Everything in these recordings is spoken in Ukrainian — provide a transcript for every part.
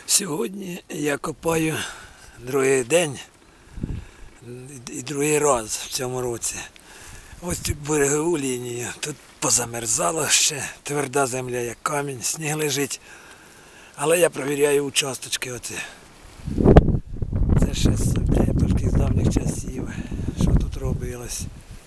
Сьогодні я копаю другий день і другий раз в цьому році. Ось цю берегову лінію. Тут позамерзало ще, тверда земля, як камінь, сніг лежить. Але я провіряю участочки оці. Це ще з септембрських, з давніх часів, що тут робилось.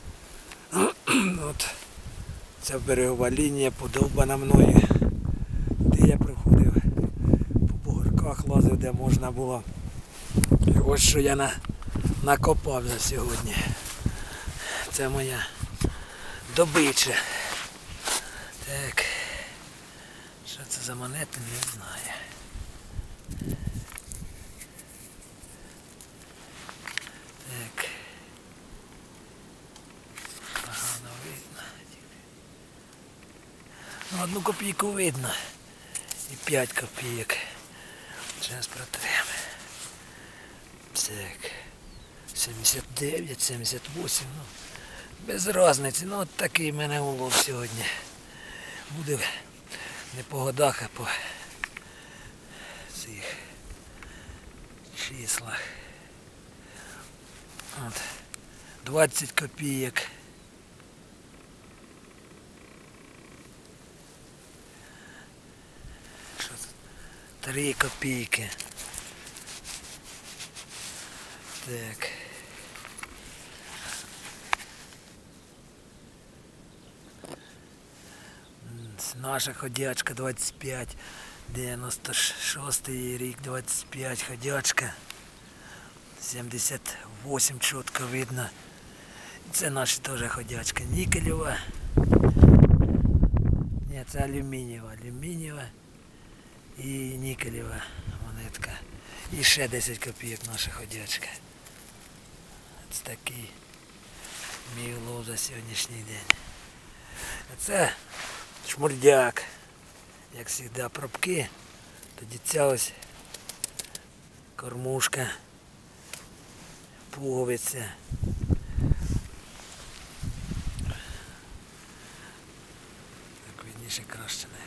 От ця берегова лінія подовбана мною. Де я проходив по бугорках, лазив, де можна було. І ось що я накопав за сьогодні. Це моя добича. Так. Що це за монети, не знаю. Так. Погано видно. Ну, 1 копійку видно. І 5 копійок. Зараз протремо. Так. 79, 78, ну, без різниці. Ну, от такий в мене улов сьогодні. Буде не по годах, а по цих числах. От. 20 копійок. Що тут? 3 копійки. Так. Наша ходячка 25, 96-й рік 25 ходячка, 78 чітко видно. Це наша теж ходячка нікелева. Ні, це алюмінієва і нікелева монетка. І ще 10 копійок наша ходячка. Ось такий мій улов за сьогоднішній день. А це шмурдяк. Як завжди, пробки. Тоді ця ось кормушка, пуговиця. Так видніше краще, мабуть.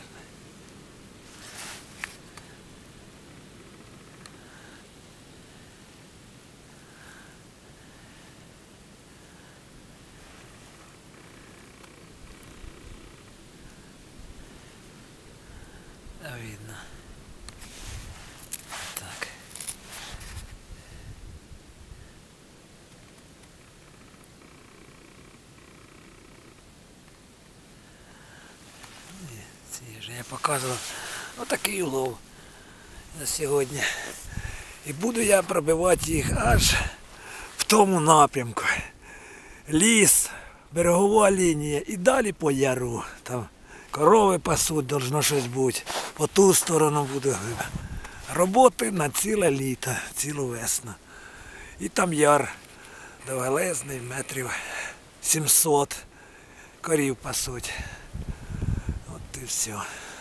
Видно. Так. Ці ж я показував. Отакий улов на сьогодні. І буду я пробивати їх аж в тому напрямку. Ліс, берегова лінія і далі по яру. Там корови пасуть, должно щось бути. По ту сторону буду роботи на ціле літо, цілу весну. І там яр довголезний, метрів 700. Корів пасуть. От і все.